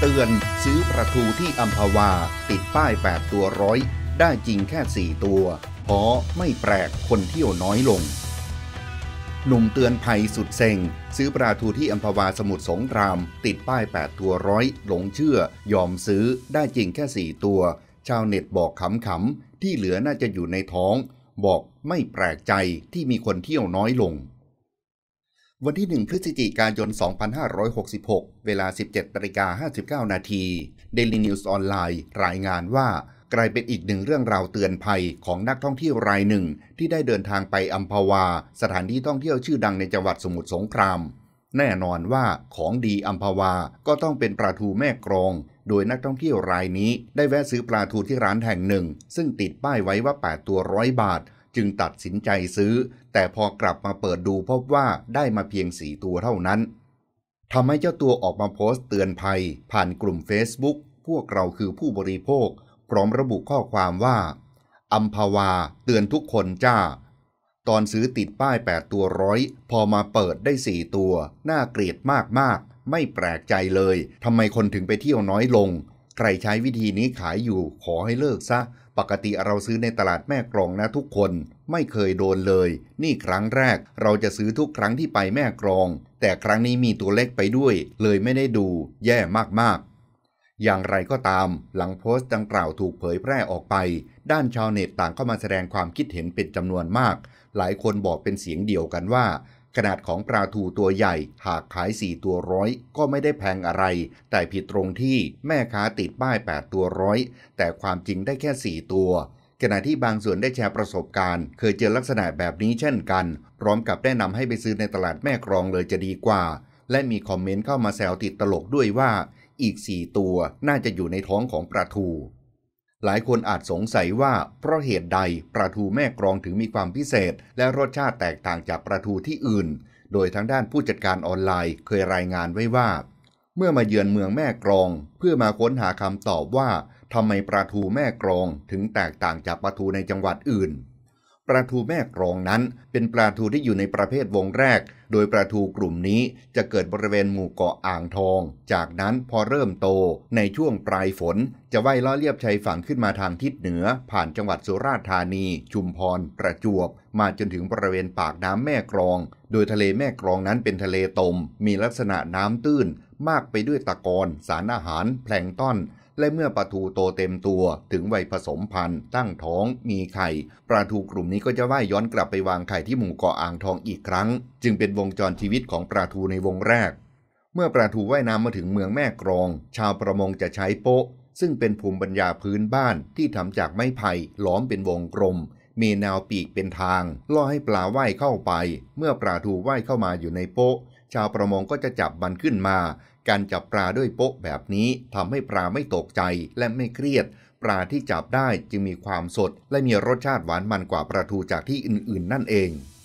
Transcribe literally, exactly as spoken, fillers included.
เตือนซื้อปลาทูที่อัมพวาติดป้ายแปดตัวร้อยได้จริงแค่สี่ตัวเพราะไม่แปลกคนเที่ยวน้อยลงหนุ่มเตือนภัยสุดเซ็งซื้อปลาทูที่อัมพวาสมุทรสงครามติดป้ายแปดตัวร้อยหลงเชื่อยอมซื้อได้จริงแค่สี่ตัวชาวเน็ตบอกขำๆที่เหลือน่าจะอยู่ในท้องบอกไม่แปลกใจที่มีคนเที่ยวน้อยลงวันที่หนึ่งพฤศจิกายนสองพันห้าร้อยหกสิบหกเวลา สิบเจ็ดนาฬิกาห้าสิบเก้านาที Daily News ออนไลน์รายงานว่ากลายเป็นอีกหนึ่งเรื่องราวเตือนภัยของนักท่องเที่ยวรายหนึ่งที่ได้เดินทางไปอัมพวาสถานที่ท่องเที่ยวชื่อดังในจังหวัดสมุทรสงครามแน่นอนว่าของดีอัมพวาก็ต้องเป็นปลาทูแม่กลองโดยนักท่องเที่ยวรายนี้ได้แวะซื้อปลาทูที่ร้านแห่งหนึ่งซึ่งติดป้ายไว้ว่าแปดตัวร้อยบาทจึงตัดสินใจซื้อแต่พอกลับมาเปิดดูพบว่าได้มาเพียงสี่ตัวเท่านั้นทำให้เจ้าตัวออกมาโพสต์เตือนภัยผ่านกลุ่ม Facebook พวกเราคือผู้บริโภคพร้อมระบุข้อความว่าอัมพวาเตือนทุกคนจ้าตอนซื้อติดป้ายแปดตัวร้อยพอมาเปิดได้สี่ตัวน่าเกลียดมากๆไม่แปลกใจเลยทำไมคนถึงไปเที่ยวน้อยลงใครใช้วิธีนี้ขายอยู่ขอให้เลิกซะปกติเราซื้อในตลาดแม่กลองนะทุกคนไม่เคยโดนเลยนี่ครั้งแรกเราจะซื้อทุกครั้งที่ไปแม่กลองแต่ครั้งนี้มีตัวเล็กไปด้วยเลยไม่ได้ดูแย่มากๆอย่างไรก็ตามหลังโพสต์ดังกล่าวถูกเผยแพร่ออกไปด้านชาวเน็ตต่างเข้ามาแสดงความคิดเห็นเป็นจำนวนมากหลายคนบอกเป็นเสียงเดียวกันว่าขนาดของปลาทูตัวใหญ่หากขายสี่ตัวร้อยก็ไม่ได้แพงอะไรแต่ผิดตรงที่แม่ค้าติดป้ายแปดตัวร้อยแต่ความจริงได้แค่สี่ตัวขณะที่บางส่วนได้แชร์ประสบการณ์เคยเจอลักษณะแบบนี้เช่นกันพร้อมกับแนะนำให้ไปซื้อในตลาดแม่กลองเลยจะดีกว่าและมีคอมเมนต์เข้ามาแซวติดตลกด้วยว่าอีกสี่ตัวน่าจะอยู่ในท้องของปลาทูหลายคนอาจสงสัยว่าเพราะเหตุใดปลาทูแม่กลองถึงมีความพิเศษและรสชาติแตกต่างจากปลาทูที่อื่นโดยทางด้านผู้จัดการออนไลน์เคยรายงานไว้ว่าเมื่อมาเยือนเมืองแม่กลองเพื่อมาค้นหาคำตอบว่าทำไมปลาทูแม่กลองถึงแตกต่างจากปลาทูในจังหวัดอื่นปลาทูแม่กลองนั้นเป็นปลาทูที่อยู่ในประเภทวงแรกโดยปลาทูกลุ่มนี้จะเกิดบริเวณหมู่เกาะอ่างทองจากนั้นพอเริ่มโตในช่วงปลายฝนจะว่ายล้อเลียบชายฝั่งขึ้นมาทางทิศเหนือผ่านจังหวัดสุราษฎร์ธานีชุมพรประจวบมาจนถึงบริเวณปากน้ำแม่กลองโดยทะเลแม่กลองนั้นเป็นทะเลตมมีลักษณะน้ำตื้นมากไปด้วยตะกอนสารอาหารแพลงก์ต้นและเมื่อปลาทูโตเต็มตัวถึงวัยผสมพันธุ์ตั้งท้องมีไข่ปลาทูกลุ่มนี้ก็จะว่ายย้อนกลับไปวางไข่ที่หมู่เกาะอ่างทองอีกครั้งจึงเป็นวงจรชีวิตของปลาทูในวงแรกเมื่อปลาทูว่ายน้ำมาถึงเมืองแม่กลองชาวประมงจะใช้โป๊ะซึ่งเป็นภูมิปัญญาพื้นบ้านที่ทำจากไม้ไผ่ล้อมเป็นวงกลมมีแนวปีกเป็นทางล่อให้ปลาว่ายเข้าไปเมื่อปลาทูว่ายเข้ามาอยู่ในโป๊ะชาวประมงก็จะจับมันขึ้นมาการจับปลาด้วยโป๊ะแบบนี้ทำให้ปลาไม่ตกใจและไม่เครียดปลาที่จับได้จึงมีความสดและมีรสชาติหวานมันกว่าปลาทูจากที่อื่นๆนั่นเอง